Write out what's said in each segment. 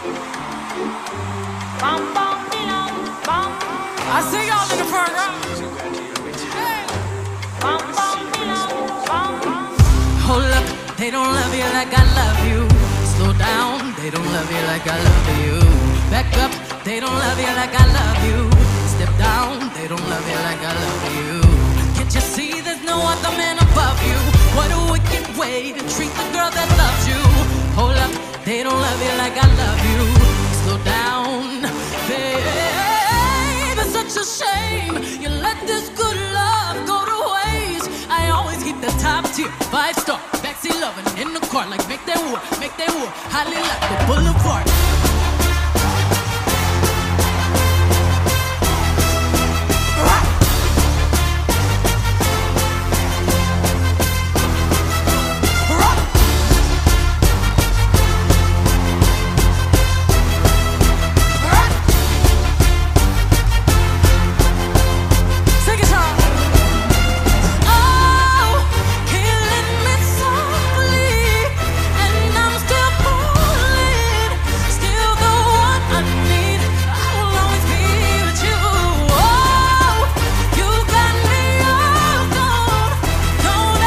I see y'all in the front row. Hold up, they don't love you like I love you. Slow down, they don't love you like I love you. Back up, they don't love you like I love you. Step down, they don't love you like I love you. Can't you see there's no other man above you? What a wicked way to treat the girl that loves you. Hold up, they don't love you like I love you. Slow down, babe, it's such a shame you let this good love go to waste. I always keep the top tier, 5-star, backseat loving in the car, like make that war, highly like the boulevard.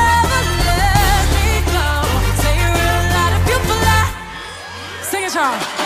Sing it, y'all.